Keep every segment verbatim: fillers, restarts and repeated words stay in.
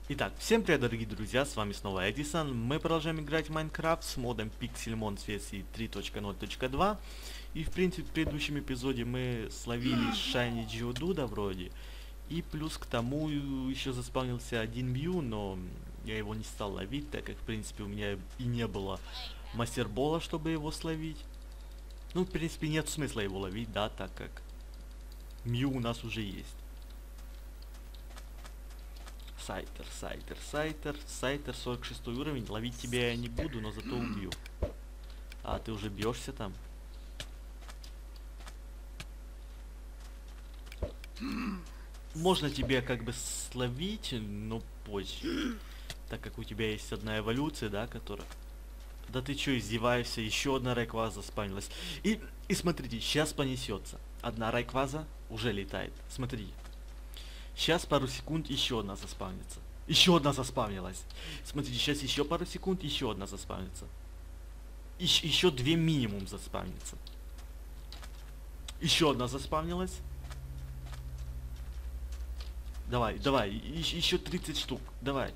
Итак, всем привет, дорогие друзья, с вами снова Эдисон. Мы продолжаем играть в Майнкрафт с модом Pixelmon с версии три точка ноль точка два. И в принципе в предыдущем эпизоде мы словили Shiny Geodude вроде. И плюс к тому еще заспавнился один Мью, но я его не стал ловить, так как в принципе у меня и не было мастербола, чтобы его словить. Ну, в принципе, нет смысла его ловить, да, так как Мью у нас уже есть. Сайтер, Сайтер, Сайтер, Сайтер, сорок шестой уровень. Ловить тебя я не буду, но зато убью. А, ты уже бьешься там? Можно тебе как бы словить, но позже. Так как у тебя есть одна эволюция, да, которая... Да ты чё, издеваешься? Еще одна райкваза спавнилась. И, и смотрите, сейчас понесется. Одна райкваза уже летает. Смотри. Сейчас пару секунд еще одна заспавнится. Еще одна заспавнилась. Смотрите, сейчас еще пару секунд, еще одна заспавнится. Ищ, еще две минимум заспавнится. Еще одна заспавнилась. Давай, давай, еще, еще тридцать штук. Давай.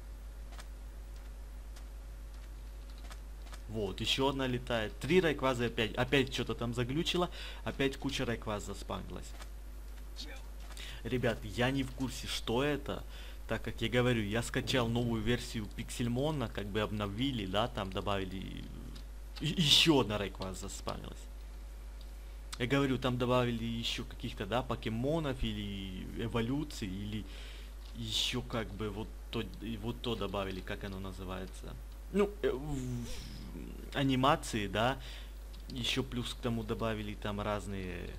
Вот, еще одна летает. Три райквазы опять. Опять что-то там заглючило. Опять куча райкваз заспавнилась. Ребят, я не в курсе, что это, так как я говорю, я скачал новую версию Пиксельмона, как бы обновили, да, там добавили, еще одна райкваза заспавнилась. Я говорю, там добавили еще каких-то, да, покемонов или эволюций, или еще как бы вот то, вот то добавили, как оно называется. Ну, э, в, анимации, да, еще плюс к тому добавили там разные...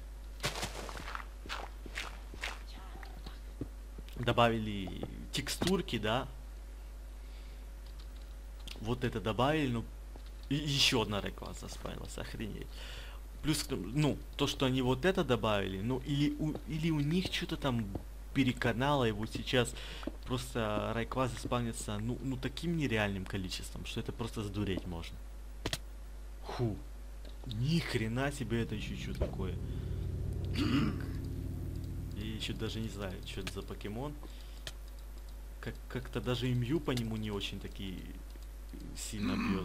Добавили текстурки, да. Вот это добавили, ну. И еще одна райкваза заспавнилась, охренеть. Плюс, ну, то, что они вот это добавили, ну, или у, или у них что-то там переканало, и вот сейчас просто райквазы спавнятся, ну, ну, таким нереальным количеством, что это просто сдуреть можно. Ху. Ни хрена себе, это еще что такое. Клик. Я еще даже не знаю, что это за покемон. Как- как-то даже и Мью по нему не очень такие сильно бьет.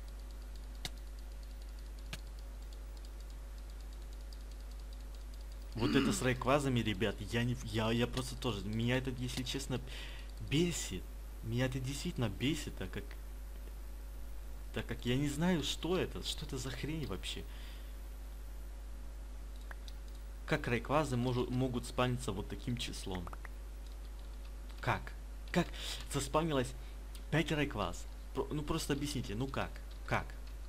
Вот это с райквазами, ребят, я не... Я, я просто тоже... Меня это, если честно, бесит. Меня это действительно бесит, так как... Так как я не знаю, что это. Что это за хрень вообще. Как райквазы можу, могут спавниться вот таким числом? Как? Как заспавнилось пять райкваз? Про, ну просто объясните, ну как? Как?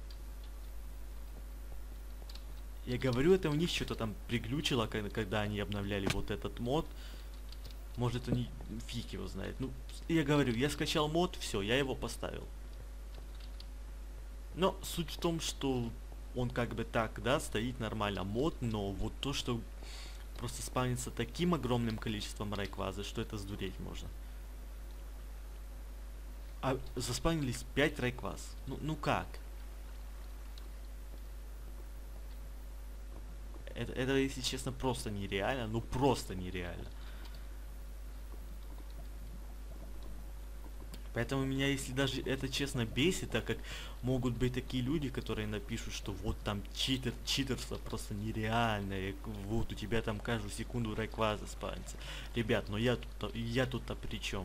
Я говорю, это у них что-то там приглючило, когда, когда они обновляли вот этот мод. Может, они фиг его знает. Ну, я говорю, я скачал мод, все, я его поставил. Но суть в том, что он как бы так, да, стоит нормально мод, но вот то, что просто спавнится таким огромным количеством райквазы, что это сдуреть можно. А заспавнились пять райкваз. Ну, ну как? Это, это, если честно, просто нереально. Ну, просто нереально. Поэтому меня, если даже это честно бесит, так как могут быть такие люди, которые напишут, что вот там читер, читерство просто нереальное, вот у тебя там каждую секунду райкваза спавнится. Ребят, но я тут, я тут-то при чем?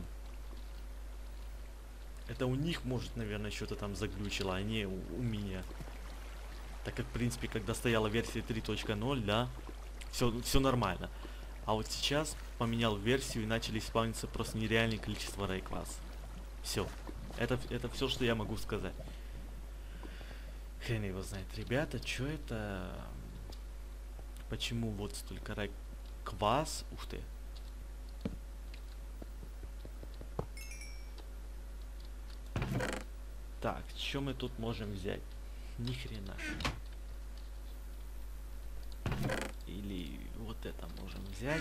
Это у них, может, наверное, что-то там заглючило, а не у, у меня. Так как, в принципе, когда стояла версия три точка ноль, да, все, все нормально. А вот сейчас поменял версию и начали спавниться просто нереальное количество райкваз. Все. Это, это все, что я могу сказать. Хрен его знает. Ребята, что это? Почему вот столько райкваз? Ух ты. Так, что мы тут можем взять? Ни хрена. Или вот это можем взять.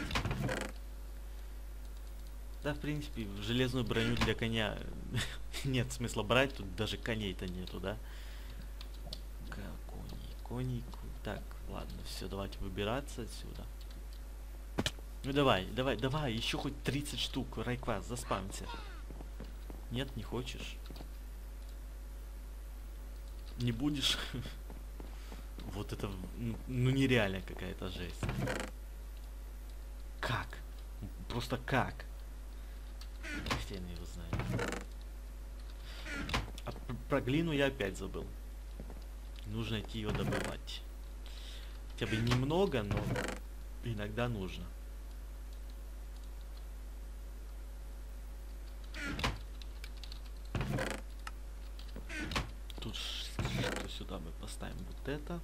Да, в принципе, железную броню для коня нет смысла брать, тут даже коней-то нету, да? Коней, коней, так, ладно, все, давайте выбираться отсюда. Ну давай, давай, давай, еще хоть тридцать штук, райкваз, заспамься. Нет, не хочешь? Не будешь? Вот это, ну, ну нереально какая-то жесть. Как? Просто как? Хрен его знает. А пр- про глину я опять забыл. Нужно идти ее добывать. Хотя бы немного, но иногда нужно. Тут что сюда мы поставим вот это.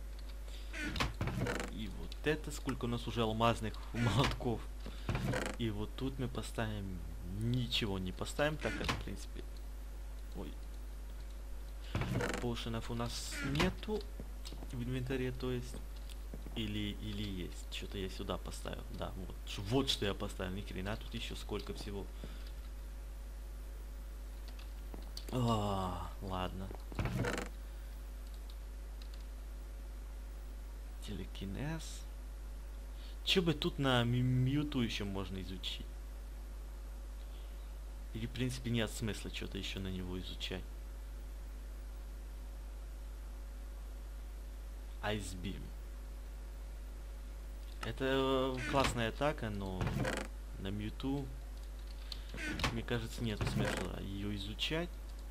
И вот это. Сколько у нас уже алмазных молотков. И вот тут мы поставим... Ничего не поставим, так как, в принципе... Ой. Поушенов у нас нету в инвентаре, то есть. Или, или есть. Что-то я сюда поставил. Да, вот. Вот что я поставил. Ни хрена, тут еще сколько всего. А, ладно. Телекинез. Че бы тут на Мьюту еще можно изучить? Или, в принципе, нет смысла что-то еще на него изучать. Ice Beam. Это классная атака, но на Мьюту, мне кажется, нет смысла ее изучать.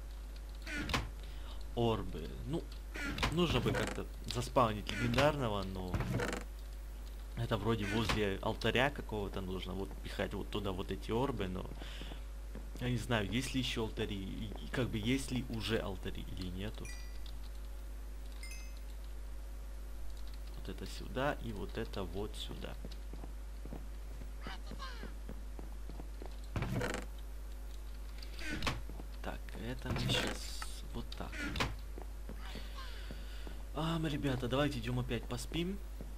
Орбы. Ну, нужно бы как-то заспаунить легендарного, но это вроде возле алтаря какого-то нужно вот пихать вот туда вот эти орбы, но я не знаю, есть ли еще алтари, и, и как бы есть ли уже алтари или нету. Вот это сюда и вот это вот сюда. Так, это мы сейчас вот так. А, мы, ребята, давайте идем опять поспим.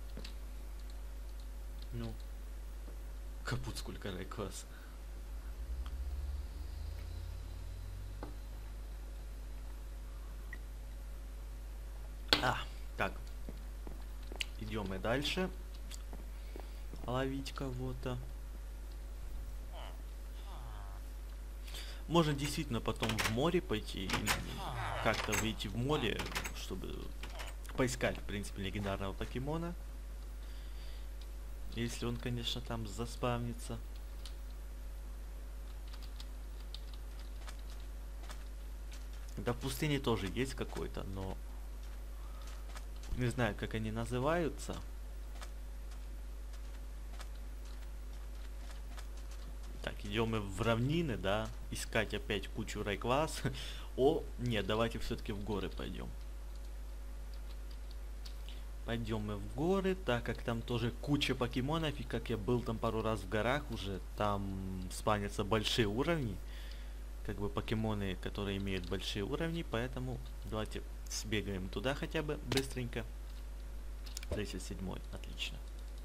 Ну, капут сколько райквас. А, так. Идем мы дальше. Ловить кого-то. Можно действительно потом в море пойти, как-то выйти в море, чтобы поискать, в принципе, легендарного покемона. Если он, конечно, там заспавнится. Да, в пустыне тоже есть какой-то, но не знаю, как они называются. Так, идем мы в равнины, да, искать опять кучу райквас. О, нет, давайте все-таки в горы пойдем. Пойдем мы в горы, так как там тоже куча покемонов, и как я был там пару раз в горах уже, там спавнятся большие уровни. Как бы покемоны, которые имеют большие уровни, поэтому давайте сбегаем туда хотя бы быстренько. тридцать седьмой, отлично.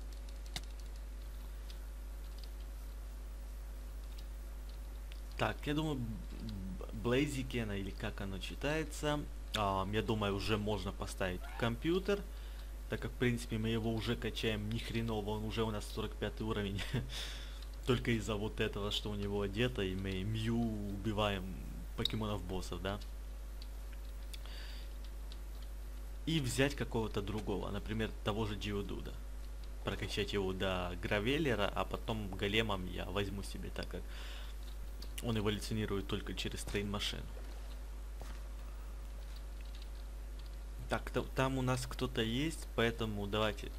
Так, я думаю, Блейзикена, или как оно читается, а, я думаю, уже можно поставить в компьютер, так как, в принципе, мы его уже качаем ни хреново, он уже у нас сорок пятый уровень. Только из-за вот этого, что у него одето, и мы Мью убиваем покемонов боссов, да. И взять какого-то другого, например, того же Geodude. Прокачать его до Гравеллера, а потом големом я возьму себе, так как он эволюционирует только через трейн-машину. Так, там у нас кто-то есть, поэтому давайте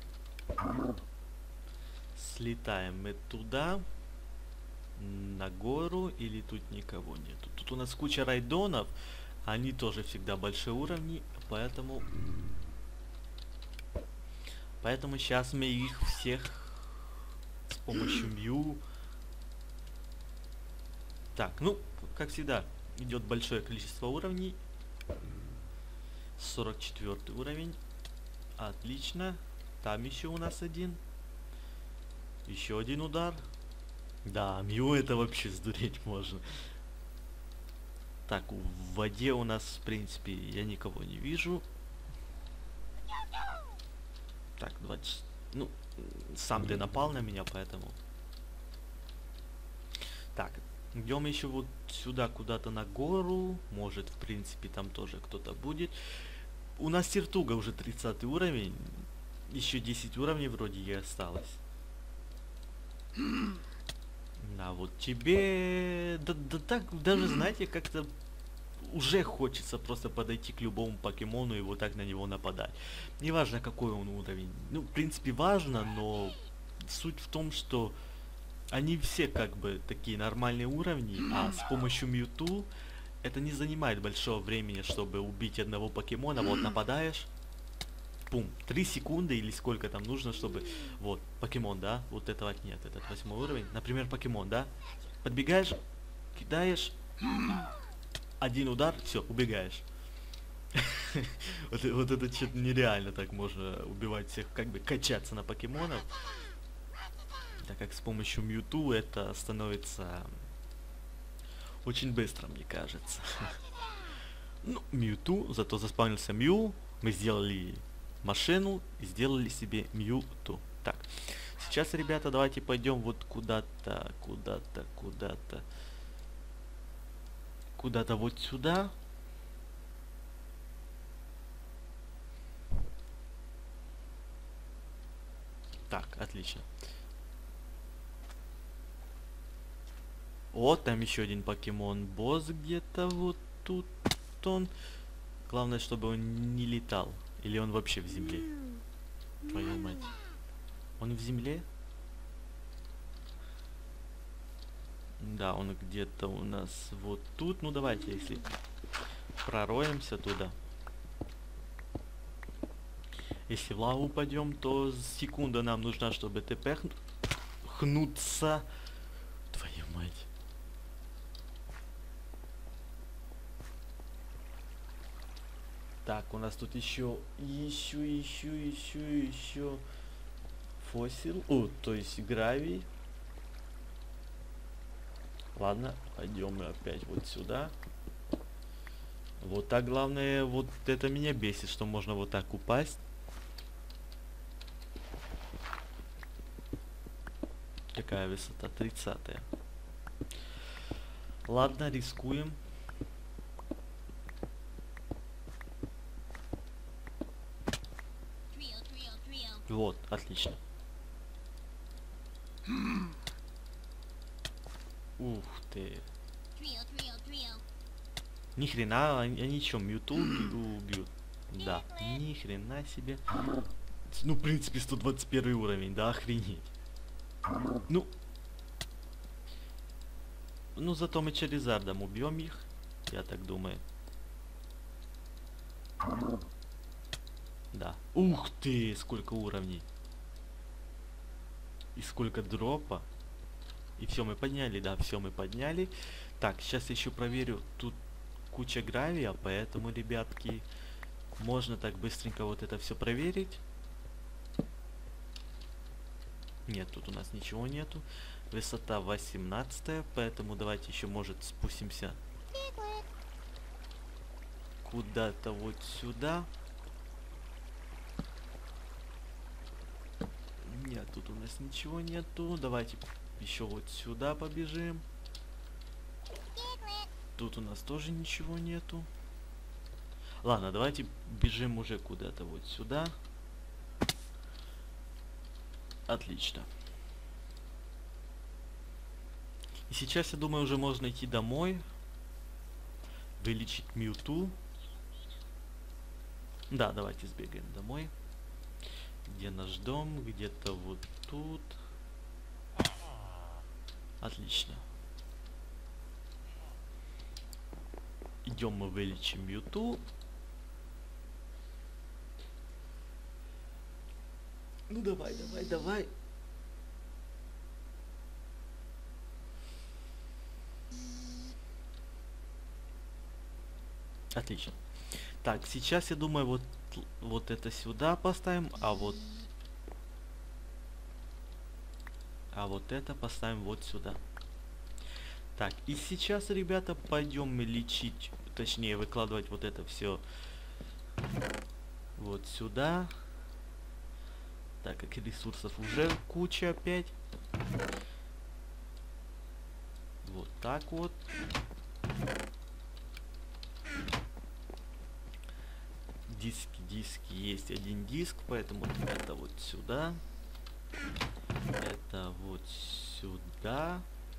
слетаем мы туда, на гору, или тут никого нету. Тут у нас куча райдонов, они тоже всегда большие уровни, поэтому... Поэтому сейчас мы их всех с помощью Мью... Так, ну, как всегда, идет большое количество уровней. сорок четвёртый уровень. Отлично. Там еще у нас один. Еще один удар. Да, Мью это вообще сдуреть можно. Так, в воде у нас, в принципе, я никого не вижу. Так, двадцать... Ну, сам ты напал на меня, поэтому... Так, Идем еще вот сюда куда-то на гору. Может, в принципе, там тоже кто-то будет. У нас Тиртуга уже тридцатый уровень. Еще десять уровней вроде и осталось. А вот тебе... Да, да так, даже, знаете, как-то уже хочется просто подойти к любому покемону и вот так на него нападать. Неважно, какой он уровень. Ну, в принципе, важно, но суть в том, что они все как бы такие нормальные уровни, а с помощью Мьюту это не занимает большого времени, чтобы убить одного покемона. Вот нападаешь, пум, три секунды или сколько там нужно, чтобы... Вот, покемон, да? Вот этого нет, этот восьмой уровень. Например, покемон, да? Подбегаешь, кидаешь, один удар, все, убегаешь. вот, вот это что-то нереально так можно убивать всех, как бы качаться на покемонов. Так как с помощью Мьюту это становится очень быстро, мне кажется. Ну, Мьюту, зато заспавнился Мью, мы сделали машину и сделали себе Мьюту. Так, сейчас, ребята, давайте пойдем вот куда-то, куда-то, куда-то. Куда-то вот сюда. Так, отлично. О, там еще один покемон босс где-то вот тут он. Главное, чтобы он не летал. Или он вообще в земле. Твою мать. Он в земле? Да, он где-то у нас вот тут. Ну давайте, если пророемся туда. Если в лаву упадем, то секунда нам нужна, чтобы ТП хнуться. Твою мать. Так, у нас тут еще, еще, еще, еще, еще фосил. О, то есть гравий. Ладно, пойдем мы опять вот сюда. Вот так, главное, вот это меня бесит, что можно вот так упасть. Какая высота? тридцатая. Ладно, рискуем. Вот, отлично. Ух ты. Ни хрена, они, они что, Мьюту убьют? Да, ни хрена себе. Ну, в принципе, сто двадцать первый уровень, да, охренеть. Ну. Ну, зато мы Чаризардом убьем их, я так думаю. Да. Ух ты, сколько уровней. И сколько дропа. И все мы подняли, да, все мы подняли. Так, сейчас еще проверю. Тут куча гравия, поэтому, ребятки, можно так быстренько вот это все проверить. Нет, тут у нас ничего нету. Высота восемнадцатая, поэтому давайте еще, может, спустимся куда-то вот сюда. Нет, тут у нас ничего нету. Давайте еще вот сюда побежим. Тут у нас тоже ничего нету. Ладно, давайте бежим уже куда-то вот сюда. Отлично. И сейчас, я думаю, уже можно идти домой. Вылечить Мьюту. Да, давайте сбегаем домой. Где наш дом? Где-то вот тут. Отлично. Идем мы вылечим Мьюту. Ну давай, давай, давай. Отлично. Так, сейчас я думаю, вот, вот это сюда поставим, а вот... А вот это поставим вот сюда. Так, и сейчас, ребята, пойдем мы лечить, точнее, выкладывать вот это все вот сюда. Так, как ресурсов уже куча опять. вот так вот. Диски, диски, есть один диск, поэтому это вот сюда. Это вот сюда.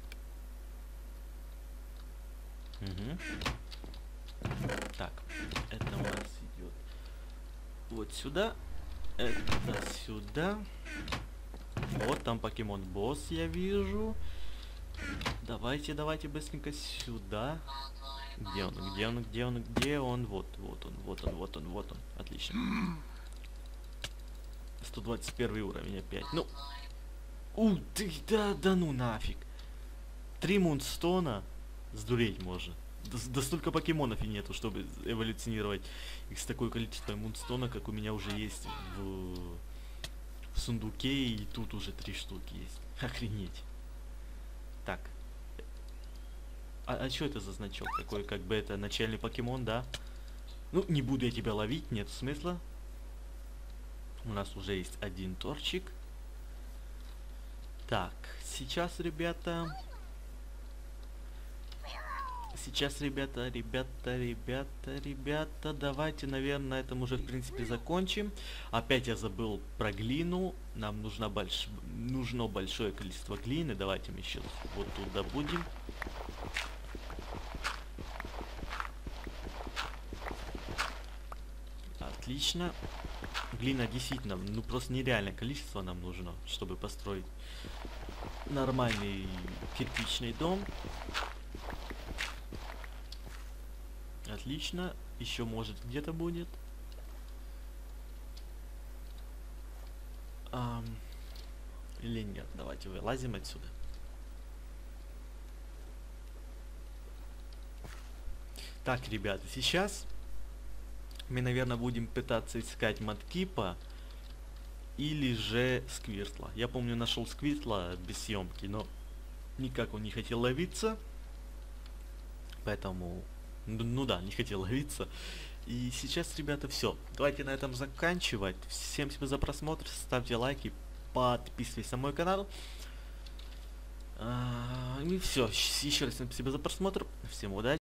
Угу. Так, это у нас идет вот сюда. Это сюда. Вот там покемон босс, я вижу. Давайте, давайте быстренько сюда. Где он? Где он? Где он? Где он? Вот, вот он, вот он, вот он, вот он. Отлично. сто двадцать первый уровень опять. Ну. У, ты, да, да ну нафиг. Три мунстона. Сдуреть можно. Да, да столько покемонов и нету, чтобы эволюционировать их с такой количеством мунстона, как у меня уже есть в, в сундуке, и тут уже три штуки есть. Охренеть. Так. А, а что это за значок такой, как бы это начальный покемон, да? Ну, не буду я тебя ловить, нет смысла. У нас уже есть один торчик. Так, сейчас, ребята... Сейчас, ребята, ребята, ребята, ребята, давайте, наверное, на этом уже, в принципе, закончим. Опять я забыл про глину. Нам нужно, больш... нужно большое количество глины. Давайте мы еще вот тут добудем. Отлично. Глина действительно, ну просто нереальное количество нам нужно, чтобы построить нормальный кирпичный дом. Отлично. Еще может где-то будет. Ам, или нет. Давайте вылазим отсюда. Так, ребята, сейчас мы, наверное, будем пытаться искать Мадкипа или же Сквиртла. Я помню, нашел Сквиртла без съемки, но никак он не хотел ловиться. Поэтому... Ну, ну да, не хотел ловиться. И сейчас, ребята, все. Давайте на этом заканчивать. Всем спасибо за просмотр. Ставьте лайки, подписывайтесь на мой канал. А, и все. Еще раз всем спасибо за просмотр. Всем удачи.